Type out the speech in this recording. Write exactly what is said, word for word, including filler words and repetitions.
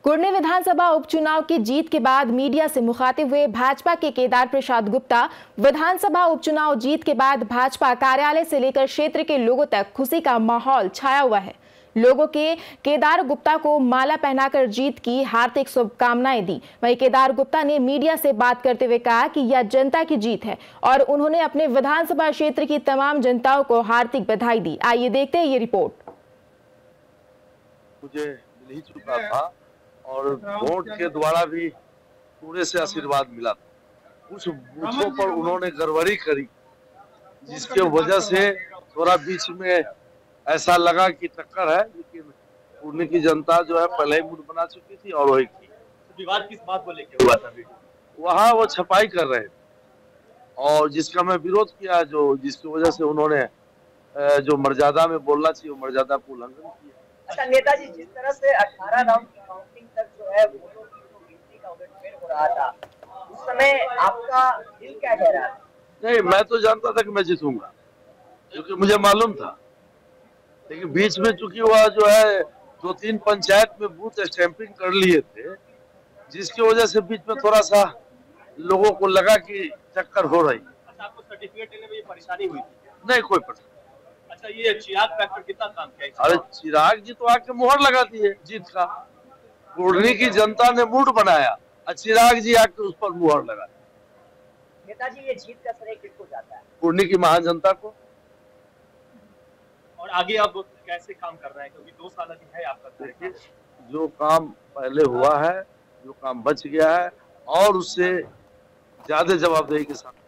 कुर्नी विधानसभा उपचुनाव की जीत के बाद मीडिया से मुखातिब हुए भाजपा के केदार प्रसाद गुप्ता, विधानसभा उपचुनाव जीत के बाद भाजपा कार्यालय से लेकर क्षेत्र के लोगों तक खुशी का माहौल छाया हुआ है। लोगों के केदार गुप्ता को माला पहनाकर जीत की हार्दिक शुभकामनाएं दी। वहीं केदार गुप्ता ने मीडिया से बात करते हुए कहा कि यह जनता की जीत है और उन्होंने अपने विधानसभा क्षेत्र की तमाम जनताओं को हार्दिक बधाई दी। आइए देखते हैं ये रिपोर्ट। मुझे मिल ही चुका था और वोट के द्वारा भी पूरे से आशीर्वाद मिला था। कुछ बूथों पर उन्होंने गड़बड़ी करी, जिसके वजह से थोड़ा बीच में ऐसा लगा कि टक्कर है, लेकिन कुर्नी की जनता जो है पहले ही मूड बना चुकी थी और वही की। विवाद किस बात को लेकर हुआ था? वहाँ वो छपाई कर रहे थे और जिसका मैं विरोध किया, जो जिसकी वजह से उन्होंने जो मर्यादा में बोलना चाहिए वो मर्यादा को उल्लंघन किया। अच्छा नेताजी, जिस तरह से अठारह राउंड की काउंटिंग तक जो है वोटों की जो गिनती का उलटफेर हो रहा था, उस समय आपका दिल क्या कह रहा था? नहीं, मैं तो जानता था कि मैं जीतूंगा, क्योंकि मुझे मालूम था। लेकिन बीच में चूंकि वह जो है दो तीन पंचायत में बूथ स्टैंपिंग कर लिए थे, जिसकी वजह से बीच में थोड़ा सा लोगों को लगा कि चक्कर हो रही। अच्छा, आपको सर्टिफिकेट लेने में ये परेशानी हुई थी? नहीं, कोई परेशानी। अच्छा, ये चिराग फैक्टर कितना काम किया? अरे चिराग जी तो आके मुहर लगाती है जीत का। कुर्नी की जनता ने मूड बनाया और चिराग जी आके उस पर मुहर लगा। नेताजी, ये जीत का श्रेय किसको जाता है? कुर्नी की महान जनता को। और आगे आप कैसे काम कर रहे हैं, क्योंकि दो साल अभी है आपका? देखिए, जो काम पहले हुआ है, जो काम बच गया है और उससे ज्यादा जवाबदेही के साथ